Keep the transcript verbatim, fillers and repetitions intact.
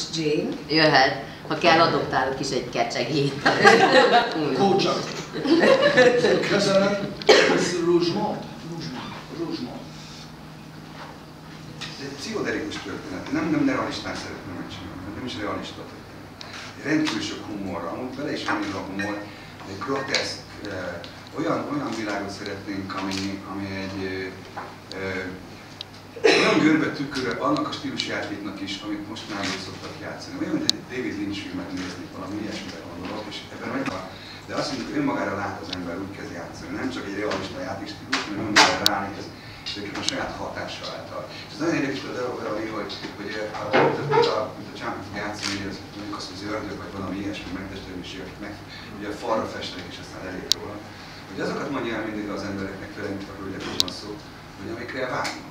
Jane. Jöhet. Ha kell, adoptálok is egy kecsegét. Kócsat. Köszönöm. Ez Rougemont. Rougemont. Ez egy pszichodelikus történet. Nem, nem realistán szeretném megcsinálni, nem is realista történet. Rendkívül sok humorra, amúgy bele is van a humor, egy groteszk, eh, olyan, olyan világot szeretnénk, ami, ami egy eh, olyan görbe tükör annak a stílusjátéknak is, amit most már szoktak játszani. Olyan, mint egy David Lynch filmet nézni, valami ilyesmire gondolok, és ebben megvan. De azt mondjuk, hogy önmagára lát az ember, úgy kezd játszani. Nem csak egy realista játékstílus, hanem önmagára ránéz, és egyébként a saját hatással által. És ez nagyon érdekes például, hogy, hogy, hogy a, mint a, a csámot fog játszani, hogy ez mondjuk azt, hogy az ördög, vagy valami ilyesmi megtestesüléseket meg, ugye a falra festek, és aztán elég róla. Hogy azokat mondja el mindig az embereknek, főleg, mint a hölgyekről van szó, hogy amikre vágynak.